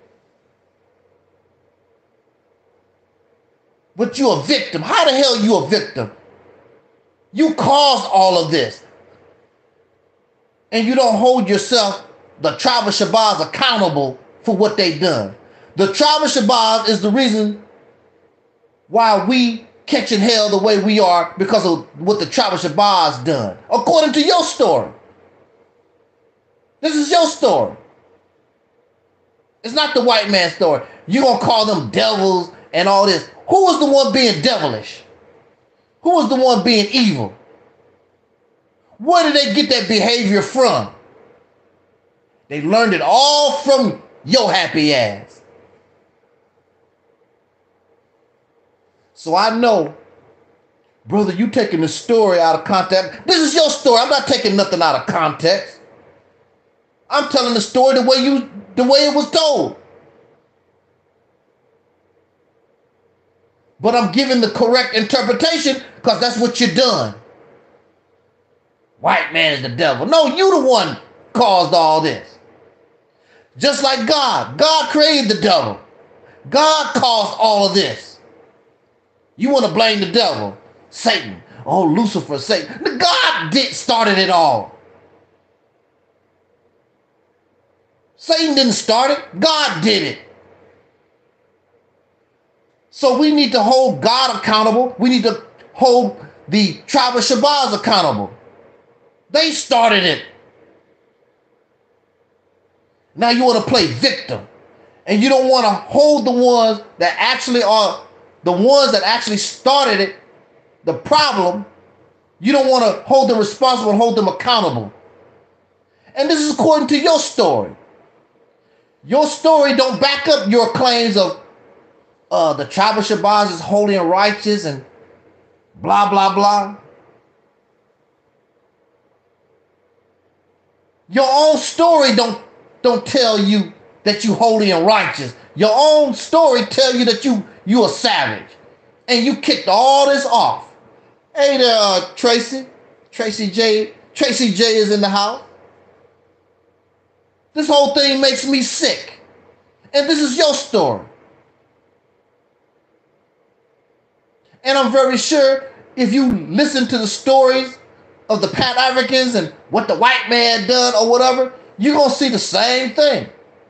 But you're a victim. How the hell you a victim? You caused all of this. And you don't hold yourself, the Tribal Shabazz, accountable for what they done. The Tribal Shabazz is the reason why we catching hell the way we are, because of what the Tribal Shabazz done. According to your story. This is your story. It's not the white man's story. You're going to call them devils and all this. Who was the one being devilish? Who was the one being evil? Where did they get that behavior from? They learned it all from your happy ass. So I know, brother, you taking the story out of context. This is your story. I'm not taking nothing out of context. I'm telling the story the way it was told. But I'm giving the correct interpretation because that's what you done. White man is the devil. No, you the one caused all this. Just like God. God created the devil. God caused all of this. You want to blame the devil, Satan. Oh, Lucifer, Satan. God started it all. Satan didn't start it. God did it. So we need to hold God accountable. We need to hold the tribe of Shabazz accountable. They started it. Now you want to play victim. And you don't want to hold the ones that actually are the ones that actually started it, the problem. You don't want to hold them responsible and hold them accountable. And this is according to your story. Your story don't back up your claims of the tribe of Shabazz is holy and righteous and blah, blah, blah. Your own story don't tell you that you holy and righteous. Your own story tell you that you a savage. And you kicked all this off. Hey there, Tracy. Tracy J is in the house. This whole thing makes me sick. And this is your story. And I'm very sure if you listen to the stories of the Pan Africans and what the white man done or whatever, you're going to see the same thing.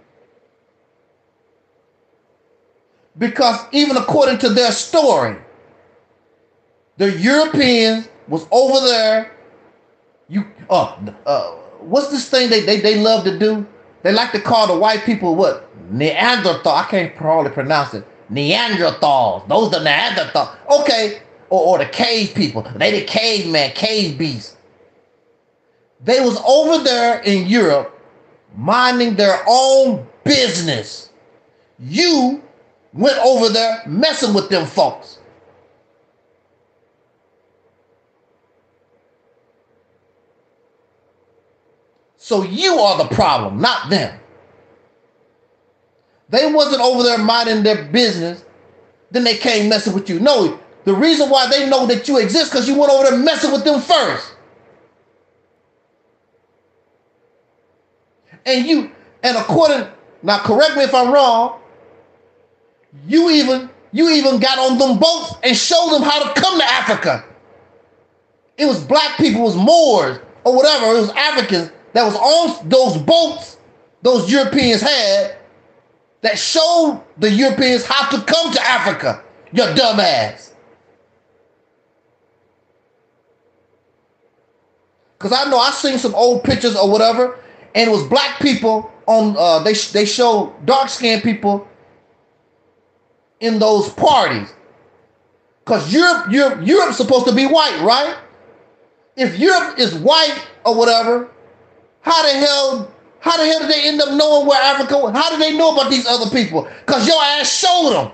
Because even according to their story, the Europeans was over there. What's this thing they love to do? They like to call the white people what? Neanderthal. I can't probably pronounce it. Neanderthals. Those are Neanderthals. Okay. Or the cave people. They the caveman, cave beasts. They was over there in Europe minding their own business. You went over there messing with them folks. So you are the problem, not them. They wasn't over there minding their business, then they came messing with you. No, the reason why they know that you exist because you went over there messing with them first. And according, now correct me if I'm wrong, you even got on them boats and showed them how to come to Africa. It was black people, it was Moors or whatever, it was Africans that was on those boats those Europeans had that showed the Europeans how to come to Africa, your dumb ass. Because I know I seen some old pictures or whatever, and it was black people on, they showed dark-skinned people in those parties. Because Europe's supposed to be white, right? If Europe is white or whatever, how the hell did they end up knowing where Africa was? How did they know about these other people? Because your ass showed them.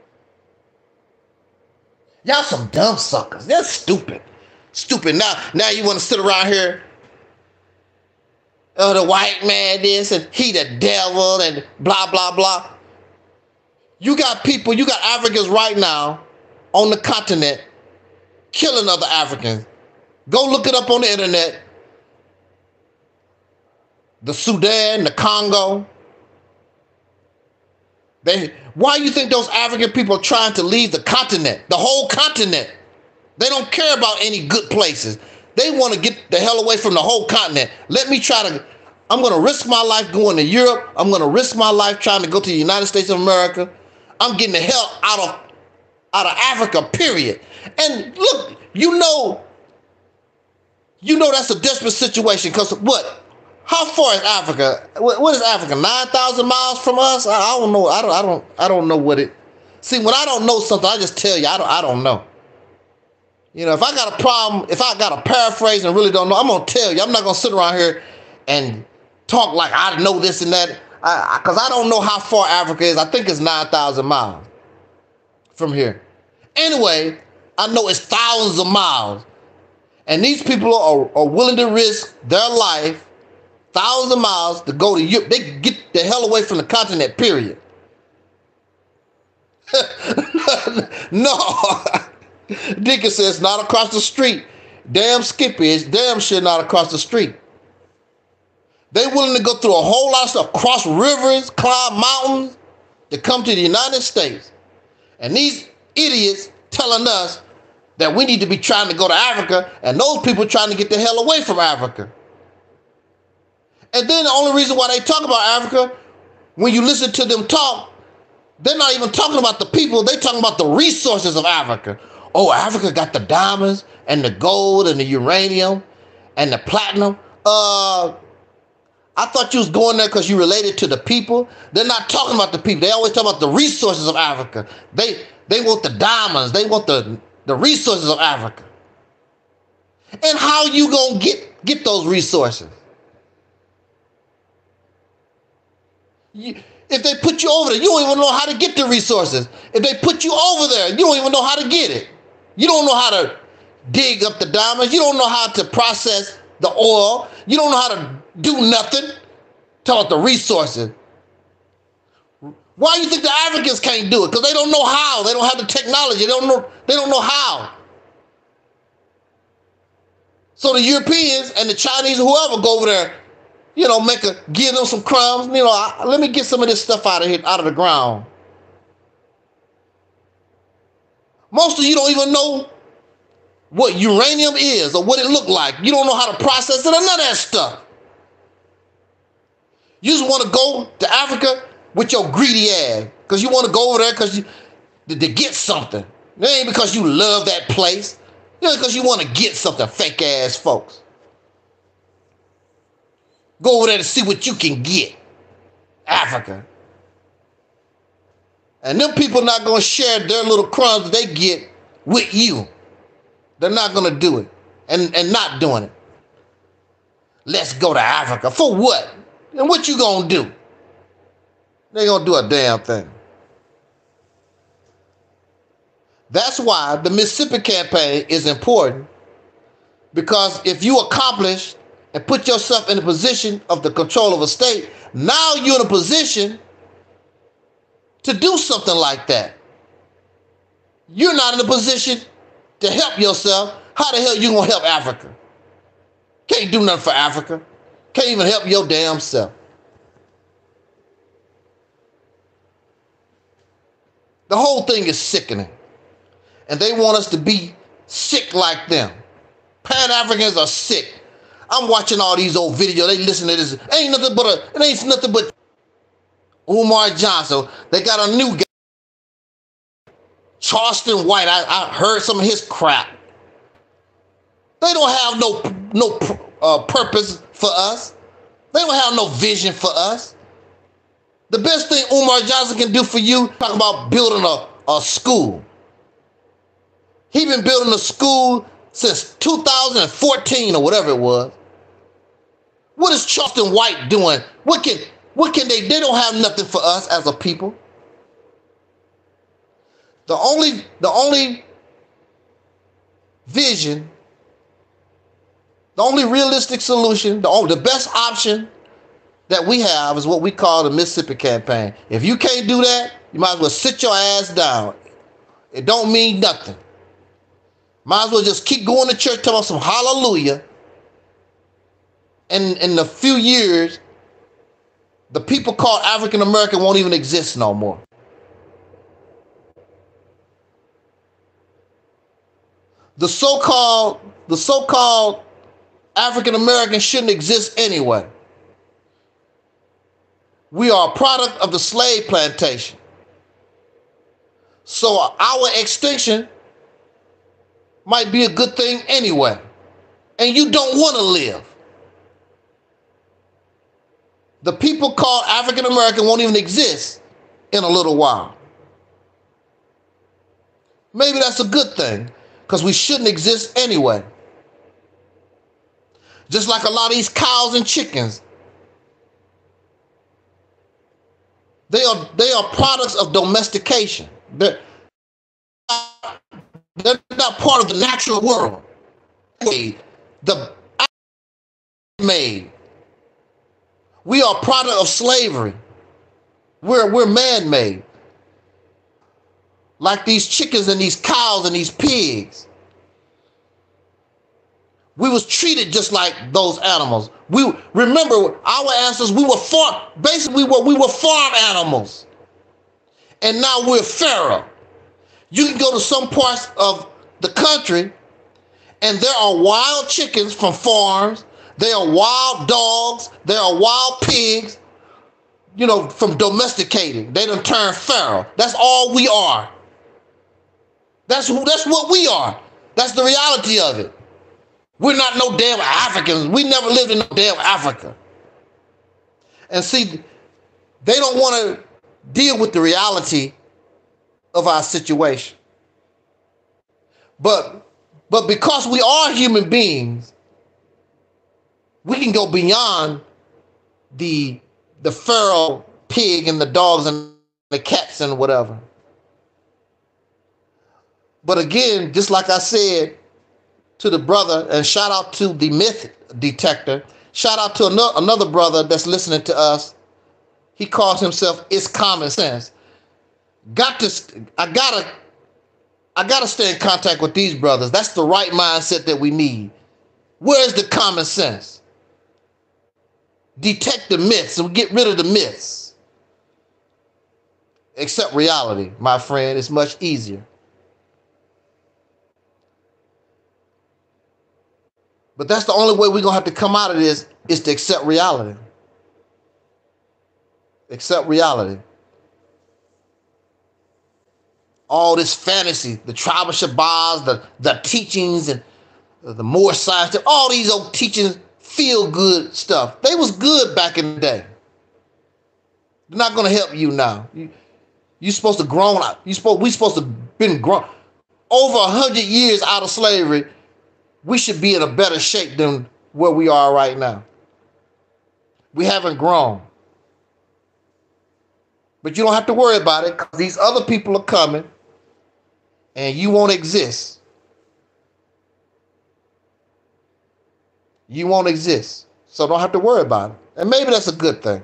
Y'all some dumb suckers. They're stupid. Stupid. Now you want to sit around here, oh, the white man this and he the devil and blah, blah, blah. You got people, you got Africans right now on the continent killing other Africans. Go look it up on the internet. The Sudan, the Congo. Why you think those African people are trying to leave the continent, the whole continent? They don't care about any good places. They want to get the hell away from the whole continent. I'm going to risk my life going to Europe. I'm going to risk my life trying to go to the United States of America. I'm getting the hell out of Africa, period. And look, you know that's a desperate situation because what? How far is Africa? What is Africa? 9,000 miles from us? I don't know. I don't know what it. See, when I don't know something, I just tell you I don't know. You know, if I got a problem, if I got to paraphrase and really don't know, I'm gonna tell you. I'm not gonna sit around here and talk like I know this and that, because I don't know how far Africa is. I think it's 9,000 miles from here. Anyway, I know it's thousands of miles, and these people are willing to risk their life. Thousands of miles to go to Europe. They get the hell away from the continent, period. No. Deacon says, not across the street. damn Skippy is damn sure not across the street. They willing to go through a whole lot of stuff, cross rivers, climb mountains, to come to the United States. And these idiots telling us that we need to be trying to go to Africa, and those people trying to get the hell away from Africa. And then the only reason why they talk about Africa, when you listen to them talk, they're not even talking about the people, they're talking about the resources of Africa. Oh, Africa got the diamonds and the gold and the uranium and the platinum. I thought you was going there because you related to the people. They're not talking about the people. They always talk about the resources of Africa. They want the diamonds. They want the resources of Africa. And how you gonna get those resources? If they put you over there, you don't even know how to get the resources. If they put you over there, you don't even know how to get it. You don't know how to dig up the diamonds. You don't know how to process the oil. You don't know how to do nothing. Talk about the resources. Why do you think the Africans can't do it? Because they don't know how. They don't have the technology. They don't know how. So the Europeans and the Chinese, whoever, go over there, give them some crumbs. Let me get some of this stuff out of here, out of the ground. Most of you don't even know what uranium is or what it looked like. You don't know how to process it or none of that stuff. You just want to go to Africa with your greedy ass because you want to go over there to get something. It ain't because you love that place. It's because you want to get something, fake ass folks. Go over there to see what you can get. Africa. And them people not going to share their little crumbs that they get with you. They're not going to do it. And not doing it. Let's go to Africa. For what? And what you going to do? They ain't going to do a damn thing. That's why the Mississippi campaign is important. Because if you accomplish and put yourself in a position of the control of a state, now you're in a position to do something like that. You're not in a position to help yourself. How the hell you gonna help Africa? Can't do nothing for Africa. Can't even help your damn self. The whole thing is sickening. And they want us to be sick like them. Pan-Africans are sick. I'm watching all these old videos. They listen to this. It ain't nothing but Umar Johnson. They got a new guy. Charleston White. I heard some of his crap. They don't have no purpose for us. They don't have no vision for us. The best thing Umar Johnson can do for you, talk about building a school. He been building a school since 2014 or whatever it was. What is Charleston White doing? What can they don't have nothing for us as a people. The only vision, the only realistic solution, the best option that we have is what we call the Mississippi campaign. If you can't do that, you might as well sit your ass down. It don't mean nothing. Might as well just keep going to church, talking about some hallelujah. And in a few years, the people called African American won't even exist no more. The so-called African American shouldn't exist anyway. We are a product of the slave plantation. So our extinction might be a good thing anyway. And you don't want to live. The people called African American won't even exist in a little while. Maybe that's a good thing, because we shouldn't exist anyway. Just like a lot of these cows and chickens. They are products of domestication. They're not part of the natural world. The made. We are a product of slavery. We're man-made. Like these chickens and these cows and these pigs. We was treated just like those animals. We remember our ancestors. We were basically we were farm animals, and now we're feral. You can go to some parts of the country, and there are wild chickens from farms. There are wild dogs. There are wild pigs. You know, from domesticating, they done turned feral. That's all we are. That's what we are. That's the reality of it. We're not no damn Africans. We never lived in no damn Africa. And see, they don't want to deal with the reality of our situation. But because we are human beings, we can go beyond the feral pig and the dogs and the cats and whatever. But again, just like I said to the brother, and shout out to the myth detector, shout out to another brother that's listening to us. He calls himself It's Common Sense. I gotta stay in contact with these brothers. That's the right mindset that we need. Where's the common sense? Detect the myths and get rid of the myths. Accept reality, my friend. It's much easier. But that's the only way we're going to have to come out of this, is to accept reality. Accept reality. All this fantasy, the tribal Shabbats, the teachings, and the more science, all these old teachings, feel good stuff. They was good back in the day. They're not going to help you now. You're supposed to grown up. We supposed to been grown. Over 100 years out of slavery, we should be in a better shape than where we are right now. We haven't grown. But you don't have to worry about it, because these other people are coming and you won't exist. You won't exist. So don't have to worry about it. And maybe that's a good thing.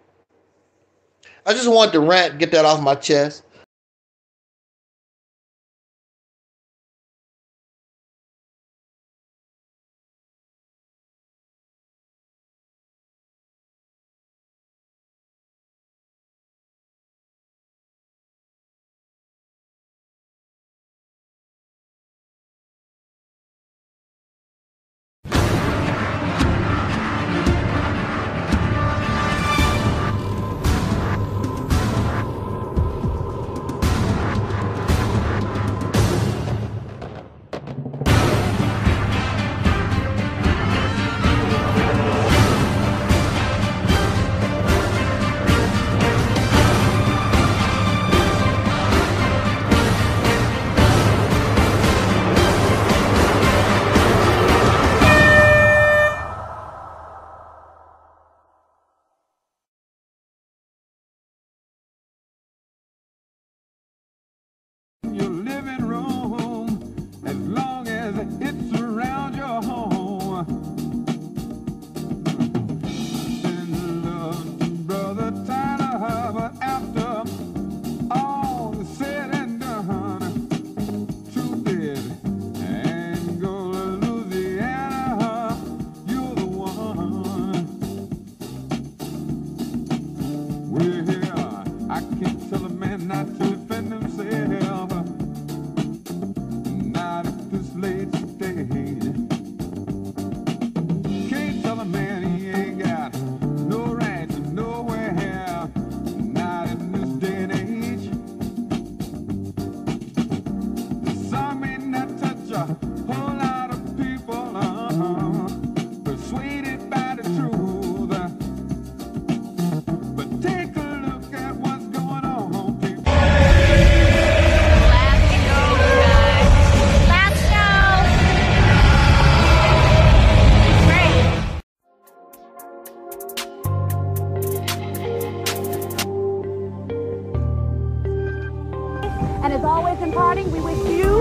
I just wanted to rant, get that off my chest. Your living room, as long as it's around your home. Send love to Brother Tyler, but after all is said and done, truth is, and go to Louisiana, you're the one. We're here, I can't tell a man not to defend himself. Late stage. Can't tell a man he ain't got no right to nowhere, not in this day and age. The song may not touch a whole lot of people, persuaded by the truth. But take a look at what's going on, people. And as always in parting, we wish you...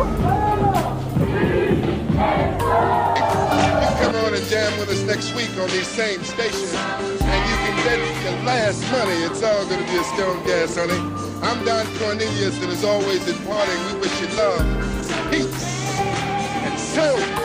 Come on and jam with us next week on these same stations, and you can bet your last money it's all going to be a Stone Gas, honey. I'm Don Cornelius, and as always in parting, we wish you love, peace, and sound.